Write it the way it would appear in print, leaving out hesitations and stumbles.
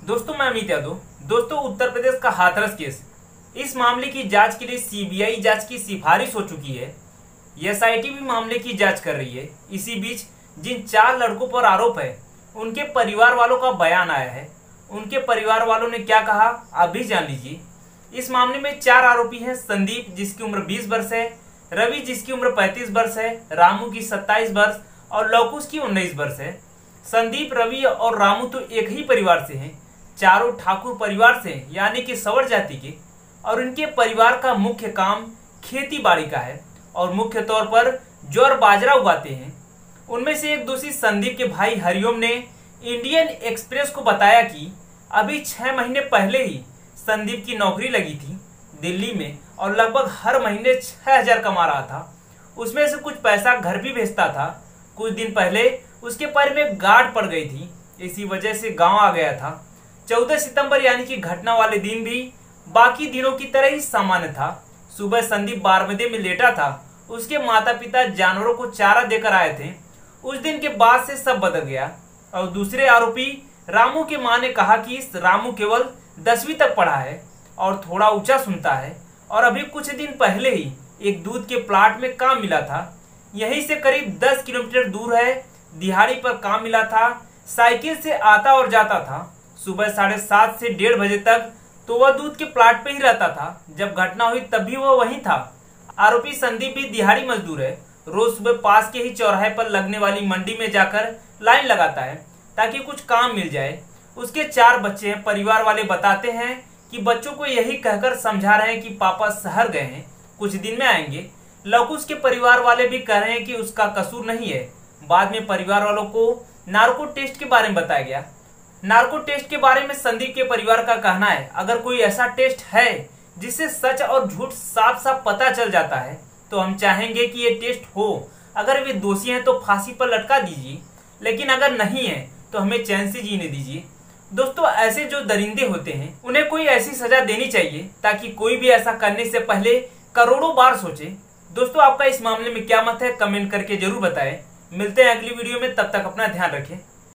दोस्तों मैं अमित यादव। दोस्तों उत्तर प्रदेश का हाथरस केस, इस मामले की जांच के लिए सीबीआई जांच की सिफारिश हो चुकी है। एसआईटी भी मामले की जांच कर रही है। इसी बीच जिन 4 लड़कों पर आरोप है उनके परिवार वालों का बयान आया है। उनके परिवार वालों ने क्या कहा आप भी जान लीजिए। इस मामले में 4 आरोपी हैं। संदीप जिसकी उम्र 20 वर्ष है, रवि जिसकी उम्र 35 वर्ष है, रामू की 27 वर्ष और लवकुश की 19 वर्ष है। संदीप, रवि और रामू तो एक ही परिवार से हैं। चारों ठाकुर परिवार से हैं, यानी कि सवर जाति के, और इनके परिवार का मुख्य काम खेती बाड़ी का है और मुख्य तौर पर ज्वार बाजरा उगाते हैं। उनमें से एक दोषी संदीप के भाई हरिओम ने इंडियन एक्सप्रेस को बताया कि अभी 6 महीने पहले ही संदीप की नौकरी लगी थी दिल्ली में और लगभग हर महीने 6000 कमा रहा था। उसमें से कुछ पैसा घर भी भेजता था। कुछ दिन पहले उसके पैर में गांठ पड़ गई थी, इसी वजह से गांव आ गया था। 14 सितंबर यानी कि घटना वाले दिन भी बाकी दिनों की तरह ही सामान्य था। सुबह संदीप बारमदे में लेटा था। उसके माता पिता जानवरों को चारा देकर आए थे। उस दिन के बाद से सब बदल गया। और दूसरे आरोपी रामू के मां ने कहा कि इस रामू केवल 10वीं तक पढ़ा है और थोड़ा ऊंचा सुनता है और अभी कुछ दिन पहले ही एक दूध के प्लाट में काम मिला था। यहीं से करीब 10 किलोमीटर दूर है। दिहाड़ी पर काम मिला था। साइकिल से आता और जाता था। सुबह 7:30 से 1:30 बजे तक तो वह दूध के प्लाट पे ही रहता था। जब घटना हुई तब भी वह वहीं था। आरोपी संदीप भी दिहाड़ी मजदूर है। रोज सुबह पास के ही चौराहे पर लगने वाली मंडी में जाकर लाइन लगाता है ताकि कुछ काम मिल जाए। उसके 4 बच्चे हैं। परिवार वाले बताते हैं कि बच्चों को यही कहकर समझा रहे हैं कि पापा शहर गए हैं, कुछ दिन में आएंगे। लवकुश के परिवार वाले भी कह रहे हैं कि उसका कसूर नहीं है। बाद में परिवार वालों को नार्को टेस्ट के बारे में बताया गया। नार्को टेस्ट के बारे में संदीप के परिवार का कहना है अगर कोई ऐसा टेस्ट है जिससे सच और झूठ साफ साफ पता चल जाता है तो हम चाहेंगे कि ये टेस्ट हो। अगर वे दोषी हैं तो फांसी पर लटका दीजिए, लेकिन अगर नहीं है तो हमें चैन से जीने दीजिए। दोस्तों ऐसे जो दरिंदे होते हैं उन्हें कोई ऐसी सजा देनी चाहिए ताकि कोई भी ऐसा करने से पहले करोड़ों बार सोचे। दोस्तों आपका इस मामले में क्या मत है कमेंट करके जरूर बताएं। मिलते हैं अगली वीडियो में, तब तक अपना ध्यान रखें।